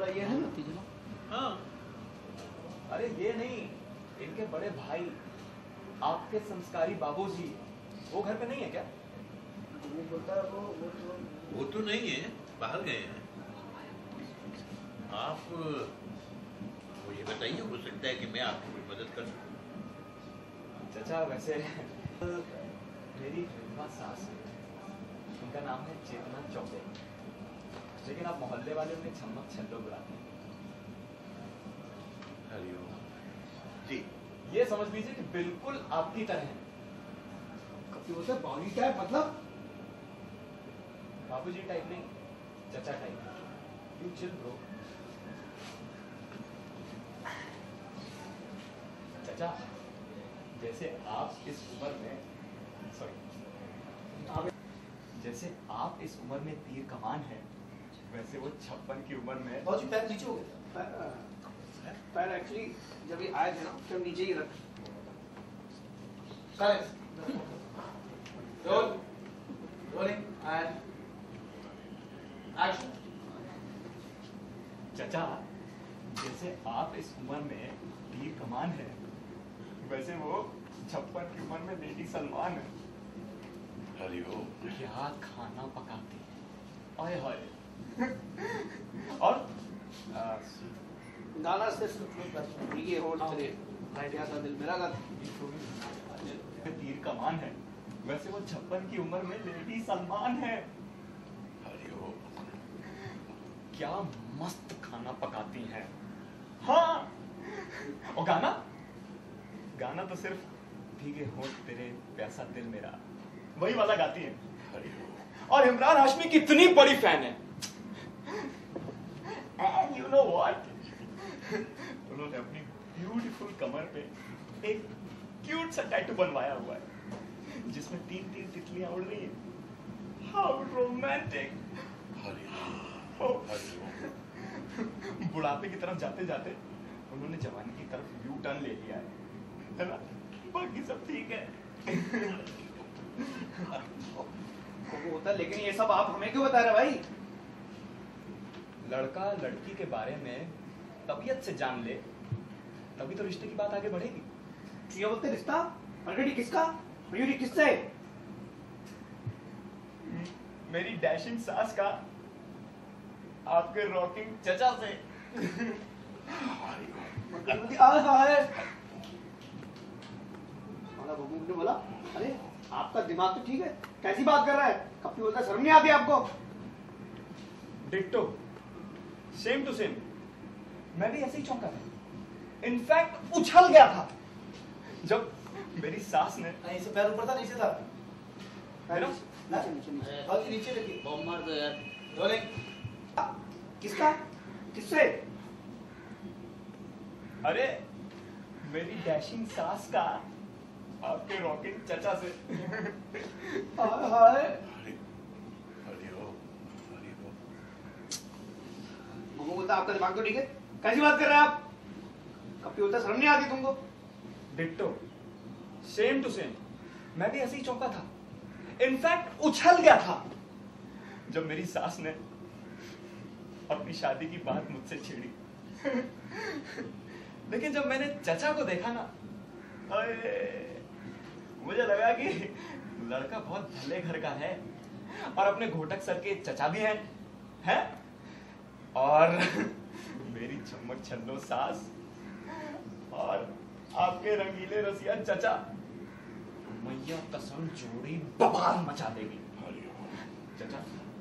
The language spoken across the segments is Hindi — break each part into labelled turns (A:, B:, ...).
A: वाला ये है ना?
B: हाँ।
A: अरे ये नहीं, इनके बड़े भाई आपके संस्कारी बाबूजी, वो घर पे नहीं है क्या?
C: वो बोलता है
B: वो तो नहीं है, बाहर गए हैं। आप मुझे बताइए, हो सकता है कि मैं आपकी कोई मदद कर सकूं।
A: चाचा वैसे मेरी विधवा सास है, उनका नाम है चेतना चौबे, लेकिन आप मोहल्ले वाले उन्हें छम्मक छल्लो बुलाते हैं।
B: हरिओम जी।
A: ये समझ लीजिए कि बिल्कुल आपकी तरह है।
C: कभी होता है बावली टाइप, मतलब
A: बाबूजी टाइप नहीं, चाचा टाइप। You chill bro. चाचा जैसे आप इस उम्र में, सॉरी, जैसे आप इस उम्र में तीर कमान है, वैसे वो 56 की उम्र में।
C: बहुत ही पैर नीचे हो गया। पैर एक्चुअली जब ये आए थे ना, तो नीचे ही रख। Rolling and action.
A: चाचा जैसे आप इस उम्र में तीर कमान है, वैसे वो 56 की उम्र में लेडी सलमान है।
B: हरिओम।
A: क्या खाना पकाती है, आए हाय। और
C: गाना से ये हो चले क्या था दिल मेरा गाता।
A: तीर कमान है, वैसे वो 56 की उम्र में लेडी सलमान है।
B: हरिओम।
A: क्या मस्त खाना पकाती हैं। हाँ, और गाना गाना तो सिर्फ भीगे होंठ तेरे प्यासा दिल मेरा, वही वाला गाती है।
B: हरिओम।
A: और इमरान हाशमी की इतनी बड़ी फैन है। एंड यू नो व्हाट, उन्होंने अपनी ब्यूटीफुल कमर पे एक क्यूट सा टैटू बनवाया हुआ है, जिसमें 3-3 तितलियां उड़ रही हैं। How romantic.
B: हरिओम।
A: बुढ़ापे की तरफ जाते जाते उन्होंने जवानी की तरफ यू टर्न ले लिया है ना? बाकी सब ठीक है।
C: वो होता है, लेकिन ये सब आप हमें क्यों बता रहे भाई?
A: लड़का लड़की के बारे में तबीयत से जान ले, तभी तो रिश्ते की बात आगे बढ़ेगी।
C: ये बोलते रिश्ता ऑलरेडी किसका? मयूरी किससे?
A: मेरी डैशिंग सास का आपके रॉकिंग चचा से।
C: ने बोला अरे आपका दिमाग तो ठीक है, कैसी बात कर रहा है? कभी बोलता शर्म नहीं आती आपको?
A: Ditto, same to same. मैं भी ऐसे ही चौंका था, इनफैक्ट उछल गया था जब मेरी सास ने।
C: इसे पैर ऊपर था नीचे था?
D: नीचे रखिए। बम मार दो यार।
C: रोलिंग। किसका? किससे?
A: अरे मेरी डैशिंग सास का आपके रॉकिंग चचा से।
C: हाय
B: हरिओम। हरिओम।
C: वो बोलता आपका दिमाग तो ठीक है, कैसी बात कर रहे हैं आप? कभी बोलता शर्म नहीं आती तुमको?
A: Ditto, same to same. मैं भी ऐसे ही चौंका था, इनफैक्ट उछल गया था जब मेरी सास ने अपनी शादी की बात मुझसे छेड़ी। लेकिन जब मैंने चचा को देखा ना, मुझे लगा कि लड़का बहुत भले घर का है और अपने घोटक सर के चचा भी हैं? और मेरी चम्मक छल्लो सास और आपके रंगीले रसिया चचा, मैया कसम जोड़ी बवाल मचा देगी। चचा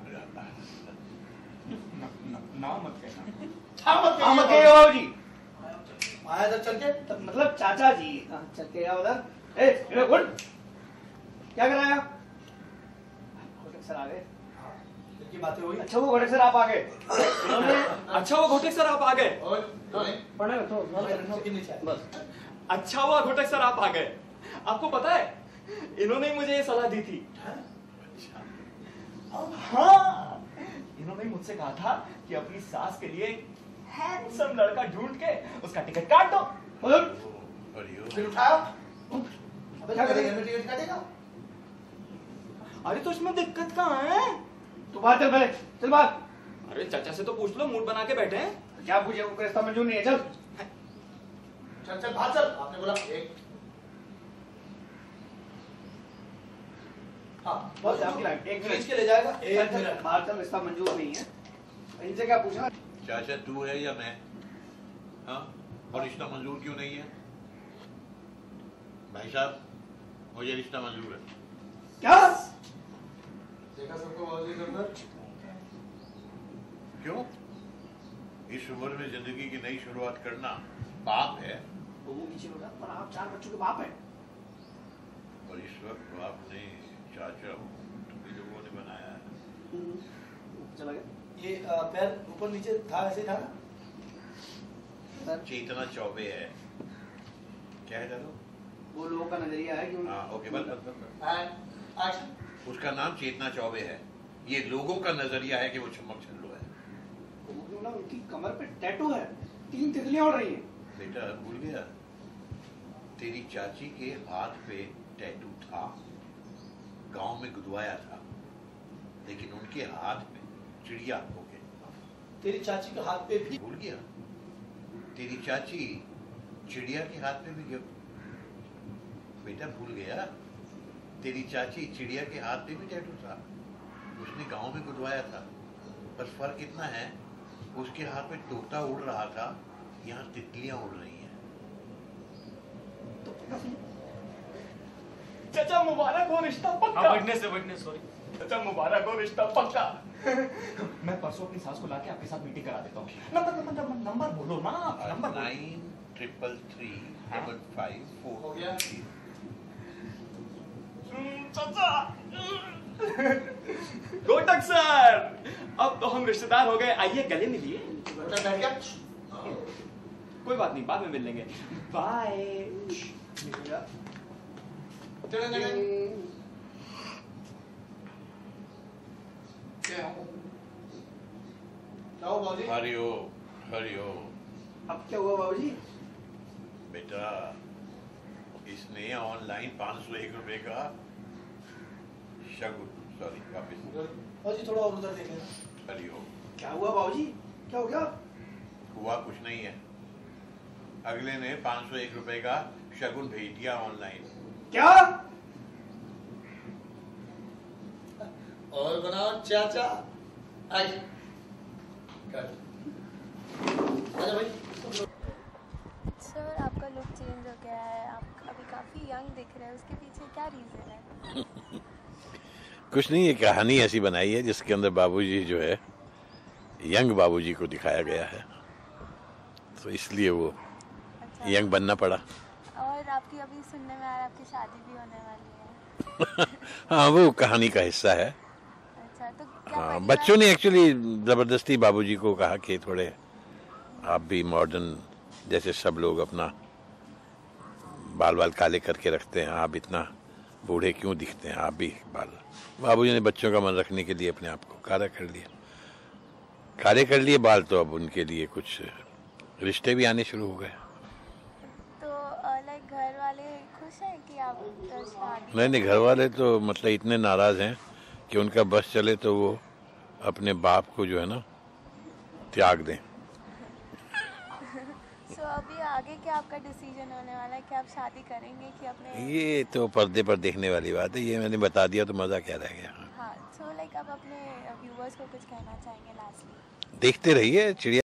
A: ना मत कहना।
C: मत कहियो जी।
D: आया जब चल के
C: मतलब चाचा जी चल के आओ उधर। ए गुड, क्या कर रहा है? घोटक सर आ गए।
D: की बातें हुई।
C: अच्छा वो घोटक सर आप आ गए।
A: अच्छा हुआ घोटक सर आप आ गए।
C: पढ़ने में तो
D: बस।
A: अच्छा हुआ घोटक सर आप आ गए। आपको पता है, इन्होंने ही मुझे ये सलाह दी थी। हाँ, इन्होंने मुझसे कहा था कि अपनी सास के लिए हैंडसम लड़का ढूंढ के उसका टिकट काट दो।
D: फिर उठाओ। अबे क्या करेगा? टिकट काटेगा?
A: अरे तो इसमें दिक्कत कहाँ है?
C: तू बाहर चल, पहले चल बाहर।
A: अरे चाचा से तो पूछ लो, मूड बना के बैठे हैं।
C: क्या पूछे, वो रिश्ता मंजूर नहीं है, चल
D: चल चल बाहर चल, आपने बोला एक। हाँ
C: बस आपकी लाइट एक
D: खींच
C: मिनट
D: के ले जाएगा।
C: चल,
D: एक
C: चल,
D: मिनट।
C: बाहर चल, रिश्ता मंजूर नहीं है। इनसे क्या पूछना?
B: चाचा तू है या मैं? हाँ, और रिश्ता मंजूर क्यों नहीं है? भाई साहब, मुझे रिश्ता मंजूर है।
C: क्या?
D: देखा सबको बाबूजी के अंदर?
B: क्यों? इस उम्र में जिंदगी की नई शुरुआत करना पाप है,
C: वो नीचे उठा, पर आप 4 बच्चों के बाप हैं।
B: और इस वक्त बाप नहीं चाचा हूँ, तुम्ही लोगों ने बनाया है।
C: चला गया
D: ये पैर ऊपर नीचे था, ऐसे था ना?
C: सर,
B: चेतना चौबे है। क्या है दादू?
C: वो लोगों का नजरिया है कि
B: हाँ ओके, बस बस बस बस।
D: And action.
B: उसका नाम चेतना चौबे है। ये लोगों का नजरिया है कि वो चमक छल्लो है।
C: ना उनकी कमर पे टैटू है, 3 तितलियां उड़ रही हैं।
B: बेटा भूल गया, तेरी चाची के हाथ पे टैटू था, गांव में गुदवाया था, लेकिन उनके हाथ में चिड़िया हो गई।
D: तेरी चाची के हाथ पे भी।
B: भूल गया, तेरी चाची चिड़िया के हाथ में भी गिर। बेटा भूल गया, तेरी चाची चिड़िया के हाथ पे भी टैटू था, उसने गांव में गुदवाया था। बस फर्क इतना है, उसके हाथ में तोता उड़ रहा था, यहाँ तितलियां उड़ रही हैं।
A: चाचा मुबारक हो, रिश्ता पक्का।
E: हाँ, बैठने सॉरी।
A: चाचा मुबारक हो, रिश्ता पक्का। मैं परसों अपनी सास को लाके आपके साथ मीटिंग करा देता हूँ। नंबर बोलो ना, नंबर बोलो।
B: 93335554।
D: हो गया?
A: चाचा गोटक सर, अब तो हम रिश्तेदार हो गए, आइए गले मिलिए।
D: बेटा बैठ गया।
A: कोई बात नहीं, बाद में मिल लेंगे। बाय।
D: चले चले। क्या हो? जाओ बाबूजी।
B: हरिओ हरिओ।
C: अब क्या हुआ बाबूजी?
B: बेटा, इसने ऑनलाइन 501 रुपए का शगुन, सॉरी वापिस।
D: बाबूजी थोड़ा और उधर देखें।
B: हरिओ।
C: क्या हुआ बाबूजी? क्या हो गया?
B: हुआ कुछ नहीं है, अगले ने 501 रुपए का शगुन भेज दिया ऑनलाइन।
C: क्या?
D: और बनाओ चाचा। आइए। कर। आजा भाई।
F: सर आपका लुक चेंज हो गया है, आप अभी काफ़ी यंग दिख रहे हैं, उसके पीछे क्या रीज़न है?
B: कुछ नहीं, ये कहानी ऐसी बनाई है जिसके अंदर बाबूजी जो है, यंग बाबूजी को दिखाया गया है, तो इसलिए वो
F: अच्छा,
B: यंग बनना पड़ा।
F: और आपकी अभी सुनने में आ रहा है आपकी शादी भी होने वाली है।
B: हाँ, वो कहानी का हिस्सा है।
F: अच्छा, तो क्या
B: हाँ,
F: पहली
B: बच्चों
F: बार-
B: ने एक्चुअली जबरदस्ती बाबूजी को कहा कि थोड़े आप भी मॉडर्न, जैसे सब लोग अपना बाल बाल काले करके रखते हैं, आप इतना बूढ़े क्यों दिखते हैं, आप भी बाल। बाबूजी ने बच्चों का मन रखने के लिए अपने आप को काला कर लिया, काले कर लिए बाल, तो अब उनके लिए कुछ रिश्ते भी आने शुरू हो गए।
F: तो लाइक घर वाले खुश हैं कि आप शादी?
B: नहीं, घर वाले तो मतलब इतने नाराज हैं कि उनका बस चले तो वो अपने बाप को जो है ना त्याग दें।
F: सो अभी आगे क्या आपका डिसीजन होने वाला है कि आप शादी करेंगे कि अपने?
B: ये तो पर्दे पर देखने वाली बात है, ये मैंने बता दिया तो मजा क्या रह गया।
F: हाँ, सो लाइक आप अपने व्यूवर्स को कुछ कहना चाहेंगे लास्टली?
B: देखते रहिए चिड़िया।